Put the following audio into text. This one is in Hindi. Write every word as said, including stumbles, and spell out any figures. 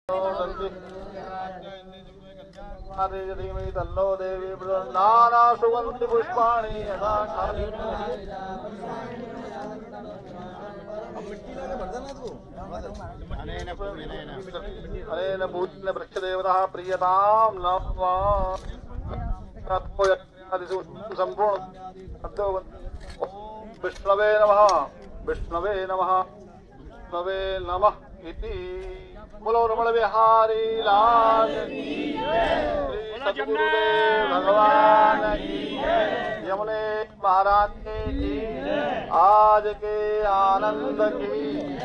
धीमहि तन्नो देवी नाना सुगंधि पुष्पाणि यथा अनेन पूजन वृक्षदेवतः प्रीयतां संपूर्ण विष्णवे नमः विष्णवे नमः विष्णवे नमः इति बोलो रमण बिहारी लाल श्री सद्गुरुदेव भगवान की यमुने महाराज की आज के आनंद की